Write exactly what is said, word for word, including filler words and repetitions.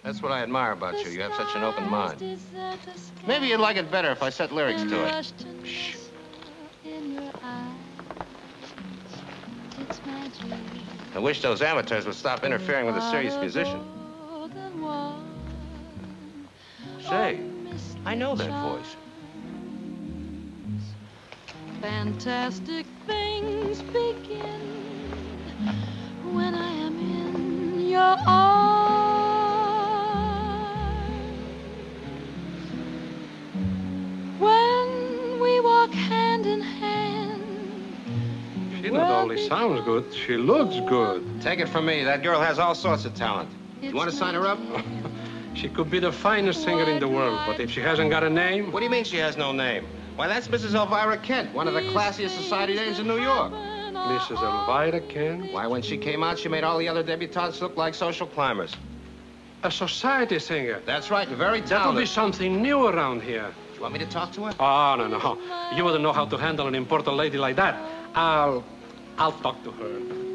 That's what I admire about you. You have such an open mind. Maybe you'd like it better if I set lyrics to it. Shh. I wish those amateurs would stop interfering with a serious musician. Say, I know that voice. Fantastic things begin when I am in your arms. When we walk hand in hand. She not only sounds good, she looks good. Take it from me, that girl has all sorts of talent. You want to sign her up? She could be the finest singer in the world, but if she hasn't got a name... What do you mean she has no name? Why, that's Missus Elvira Kent, one of the classiest society names in New York. Missus Elvira Kent? Why, when she came out, she made all the other debutantes look like social climbers. A society singer? That's right, very talented. That'll be something new around here. Do you want me to talk to her? Oh, no, no. You wouldn't know how to handle an important lady like that. I'll... I'll talk to her.